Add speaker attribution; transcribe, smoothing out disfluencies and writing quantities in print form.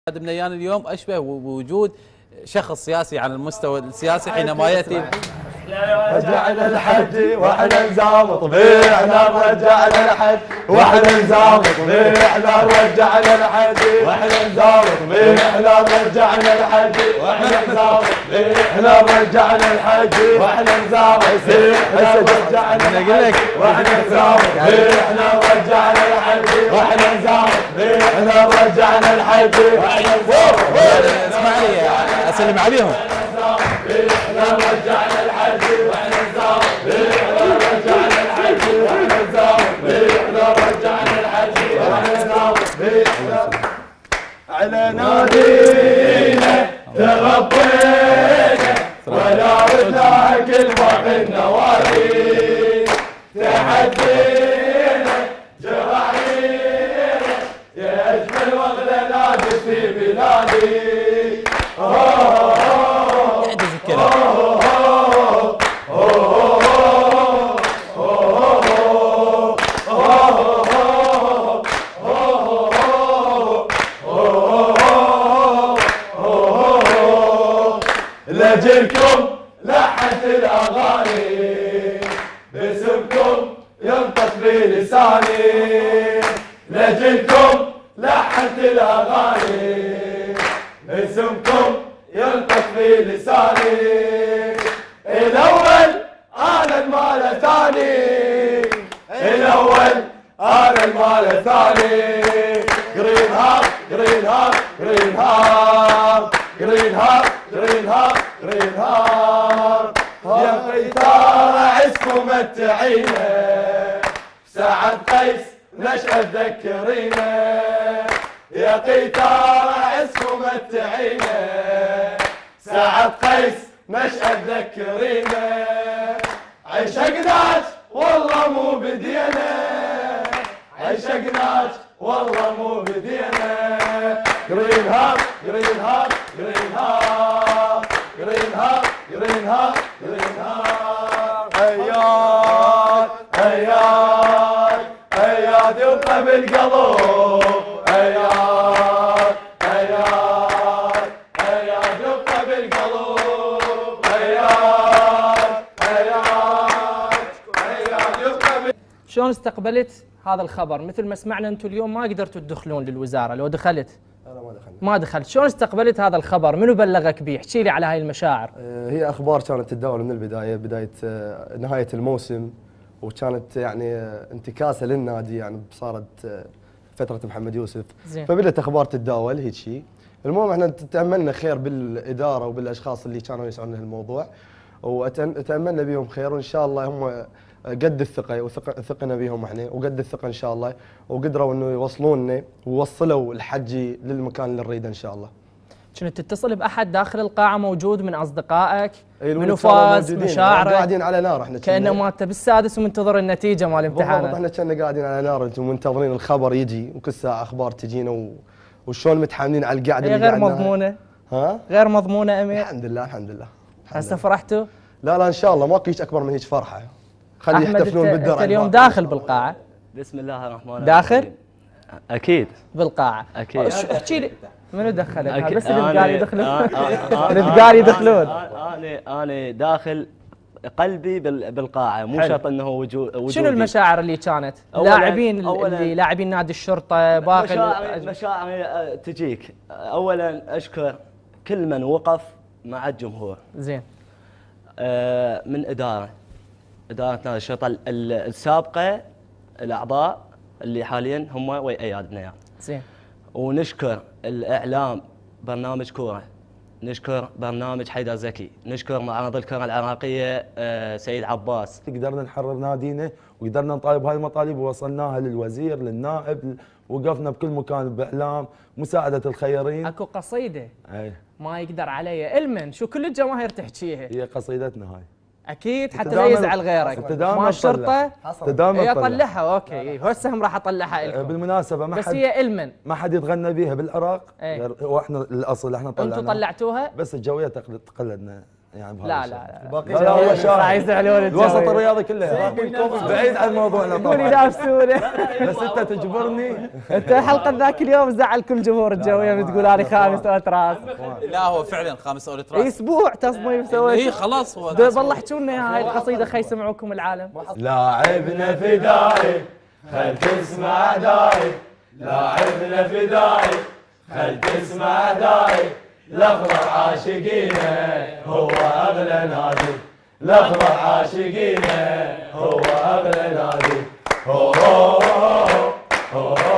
Speaker 1: بنيان اليوم أشبه بوجود شخص سياسي على المستوى السياسي حينما يأتي
Speaker 2: رجعنا الحج واحنا نزام طبيعنا رجعنا الحج واحنا نزام طبيعنا رجعنا الحج واحنا نزام طبيعنا رجعنا الحج واحنا نزام طبيعنا رجعنا الحج واحنا نزام رجعنا
Speaker 1: أنا أقول لك
Speaker 2: واحنا نزام طبيعنا رجعنا الحج واحنا نزام طبيعنا رجعنا الحج واحنا نزام.
Speaker 1: اسمع لي أسلم عليهم.
Speaker 2: احنا رجعنا الحج واحنا نزام احنا رجعنا الحج واحنا نزام احنا رجعنا الحج واحنا نزام على نادينا تغطينا ولا ردنا كل باقي النوادي تحدينا جراحينا يا اجمل واغلى نادي في بلادي. لجلكم لحت الاغاني باسمكم ينطق في لساني لجلكم لحت الاغاني باسمكم ينطق في لساني الاول انا المال ثاني الاول انا المال ثاني جرين هاب جرين هاب جرين هاب جرين هاب جرين هاب جرين هاب يا قيثار عزكم متعينا سعد قيس نشأة تذكرينا يا قيثار عزكم متعينا سعد قيس نشأة تذكرينا عشقناك والله مو بدينا عشقناك والله مو بدينا جرين هاب جرين هاب جرين هاب جرين هاب جرين هاب جرين هاب اياد اياد اياد يبقى بالقلب اياد اياد اياد يبقى بالقلب اياد اياد اياد يبقى.
Speaker 3: شلون استقبلت هذا الخبر؟ مثل ما سمعنا انتم اليوم ما قدرتوا تدخلون للوزاره، لو دخلت؟
Speaker 2: انا ما دخلت.
Speaker 3: ما دخلت، شلون استقبلت هذا الخبر؟ منو بلغك به؟ احكي لي على هاي المشاعر.
Speaker 2: هي اخبار كانت تتداول من البدايه، بدايه نهايه الموسم، وكانت يعني انتكاسه للنادي، يعني صارت فتره محمد يوسف.
Speaker 3: زين.
Speaker 2: فبدت اخبار تتداول هيك شيء. المهم احنا تاملنا خير بالاداره وبالاشخاص اللي كانوا يسعون لهالموضوع، وتاملنا بهم خير، وان شاء الله هم قد الثقه وثقنا بهم احنا وقد الثقه ان شاء الله، وقدروا انه يوصلوننا ووصلوا الحجي للمكان اللي نريده ان شاء الله.
Speaker 3: كنت تتصل باحد داخل القاعه موجود من اصدقائك؟ منو
Speaker 2: فاز
Speaker 3: فاز؟ مشاعرك؟
Speaker 2: قاعدين على نار احنا
Speaker 3: كانما انت بالسادس ومنتظر النتيجه مال الامتحانات.
Speaker 2: بالضبط، احنا كنا قاعدين على نار ومنتظرين الخبر يجي، وكل ساعه اخبار تجينا وشلون متحاملين على القعده اللي
Speaker 3: غير مضمونه.
Speaker 2: ها؟
Speaker 3: غير مضمونه امير؟
Speaker 2: الحمد لله الحمد لله.
Speaker 3: هسه فرحتوا؟
Speaker 2: لا ان شاء الله ماكو هيك اكبر من هيك فرحه. خلي يحتفلون بالدرع.
Speaker 3: انت اليوم داخل بالقاعه؟
Speaker 4: بسم الله الرحمن الرحيم.
Speaker 3: داخل؟
Speaker 4: اكيد
Speaker 3: بالقاعه.
Speaker 4: اكيد.
Speaker 3: احكي لي منو دخلك؟ بس
Speaker 4: الرجال
Speaker 3: الرجال يدخلون. الرجال يدخلون.
Speaker 4: انا داخل قلبي بالقاعه، مو شرط انه وجودي.
Speaker 3: شنو المشاعر اللي كانت؟ لاعبين اللي لاعبين نادي الشرطه، باقي
Speaker 4: مشاعر تجيك. اولا اشكر كل من وقف مع الجمهور.
Speaker 3: زين.
Speaker 4: من اداره نادي الشرطه السابقه، الاعضاء اللي حاليا هم ويا اياد بنيان.
Speaker 3: زين.
Speaker 4: ونشكر الاعلام، برنامج كوره، نشكر برنامج حيدر زكي، نشكر معرض الكره العراقيه سيد عباس.
Speaker 5: قدرنا نحرر نادينا وقدرنا نطالب هاي المطالب ووصلناها للوزير للنائب، وقفنا بكل مكان باعلام مساعده الخيرين.
Speaker 3: اكو قصيده
Speaker 5: اي
Speaker 3: ما يقدر علي المن، شو كل الجماهير تحكيها.
Speaker 5: هي قصيدتنا هاي
Speaker 3: اكيد حتى لا يزعل غيرك. ما الشرطه
Speaker 5: تداوم
Speaker 3: اطلعها. اوكي هسه هم راح اطلعها لكم.
Speaker 5: بالمناسبه ما
Speaker 3: بس
Speaker 5: حد
Speaker 3: هي المن
Speaker 5: ما حد يتغنى بيها بالعراق. واحنا الاصل احنا طلعناها.
Speaker 3: انتم طلعتوها؟
Speaker 5: بس الجويه تقلدنا يعني بهذا
Speaker 3: لا
Speaker 5: الشهر.
Speaker 3: لا
Speaker 5: لا هو
Speaker 3: راح
Speaker 5: شاهد
Speaker 3: يزعلون
Speaker 5: الوسط الرياضي كله بعيد عن موضوعنا
Speaker 3: يقول
Speaker 5: طبعا،
Speaker 3: ينافسونه.
Speaker 5: بس انت تجبرني.
Speaker 3: انت الحلقه ذاك اليوم زعل كل جمهور الجويه من تقول انا خامس اوتراس.
Speaker 1: لا هو فعلا خامس اولتراس.
Speaker 3: اسبوع تصميم سويت.
Speaker 1: اي خلاص هو
Speaker 3: بالله احكوا لنا هاي القصيده خي يسمعوكم العالم.
Speaker 5: لاعبنا فدائي خل تسمع داي، لاعبنا فدائي خل تسمع داي، الاخضر عاشقينه هو اغلى نادي، الاخضر عاشقينه هو اغلى نادي. هو